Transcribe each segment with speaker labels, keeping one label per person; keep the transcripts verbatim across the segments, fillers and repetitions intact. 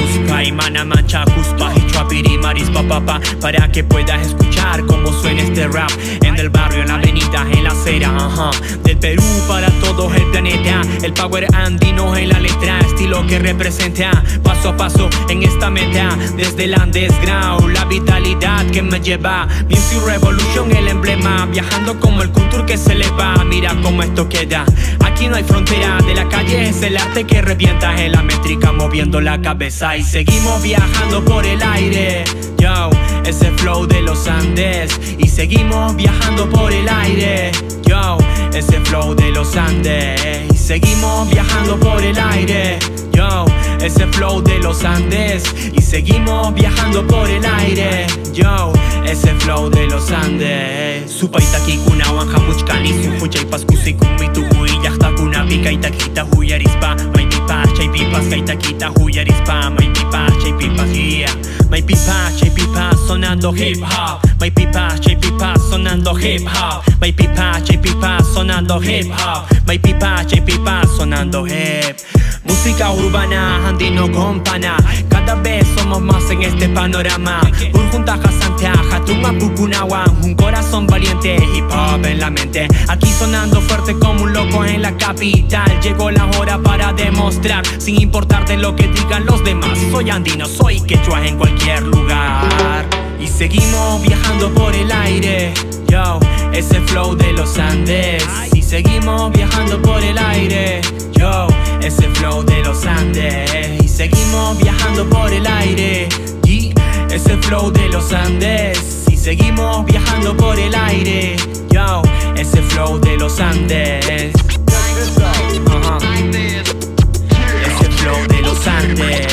Speaker 1: Cusca y mana mancha cuspa y chuapiri marispa papá, para que puedas escuchar cómo suena este rap en el barrio, en la avenida, en la acera, ajá. Del Perú para todo el planeta, el power andino en la letra, estilo que representa paso a paso en esta meta, desde el underground, la vitalidad que me lleva. Music Revolution, el emblema, viajando como el culture que se eleva. Mira cómo esto queda, aquí no hay frontera, de la calle es el arte que revienta, en la métrica moviendo la cabeza y seguimos viajando por el aire. Yo, ese flow de los Andes, y seguimos viajando por el aire. Yo, ese flow de los Andes, y seguimos viajando por el aire. Yo, ese flow de los Andes, y seguimos viajando por el aire. Yo, ese flow de los Andes. Supaita kuna wanja muchkani, supucha y pascusi kumitu hui yachta kuna pika y taquita huyarispa. May pipas, chay pipas, kay taquita huyarispa. May pipas, chay pipas, yeah. May pipas, chay pipas, sonando hip hop. May pipas, chay pipas, sonando hip hop. May pipas, chay pipas, sonando hip hop. May pipas, chay pipas, sonando hip. Música urbana, andino con pana, cada vez somos más en este panorama. Urjunta Hassantea, Hatuma Pukunawan, un corazón valiente, hip hop en la mente. Aquí sonando fuerte como un loco en la capital. Llegó la hora para demostrar, sin importarte lo que digan los demás. Soy andino, soy quechua en cualquier lugar. Y seguimos viajando por el aire. Yo, ese flow de los Andes. Y seguimos viajando por el aire. Yo, ese flow de los Andes. Y seguimos viajando por el aire. Y ese flow de los Andes. Y seguimos viajando por el aire. Yo, ese flow de los Andes. Uh-huh. Ese flow de los Andes.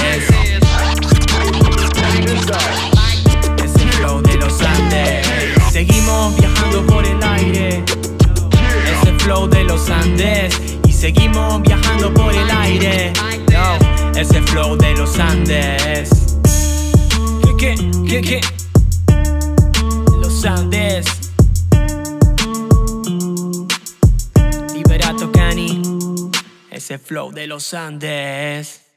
Speaker 1: Ese flow de los Andes. Seguimos viajando por el aire. Ese flow de los Andes. Y seguimos viajando por el aire. Yo, ese flow de los Andes. ¿Qué, qué, qué, qué? Los Andes. Liberato Cani. Ese flow de los Andes.